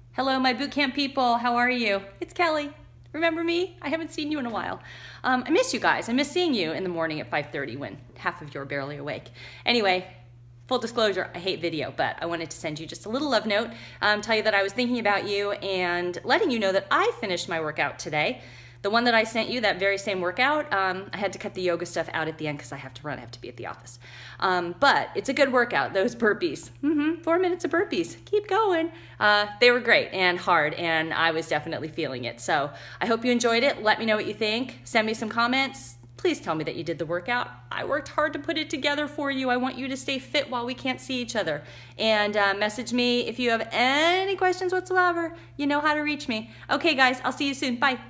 Hello, my bootcamp people. How are you? It's Kelly. Remember me? I haven't seen you in a while. I miss you guys. I miss seeing you in the morning at 5:30 when half of you are barely awake. Anyway, full disclosure, I hate video, but I wanted to send you just a little love note, tell you that I was thinking about you and letting you know that I finished my workout today. The one that I sent you, that very same workout, I had to cut the yoga stuff out at the end because I have to run, I have to be at the office. But it's a good workout, those burpees. 4 minutes of burpees, keep going. They were great and hard, and I was definitely feeling it. So I hope you enjoyed it. Let me know what you think. Send me some comments. Please tell me that you did the workout. I worked hard to put it together for you. I want you to stay fit while we can't see each other. And message me if you have any questions whatsoever. You know how to reach me. Okay, guys, I'll see you soon. Bye.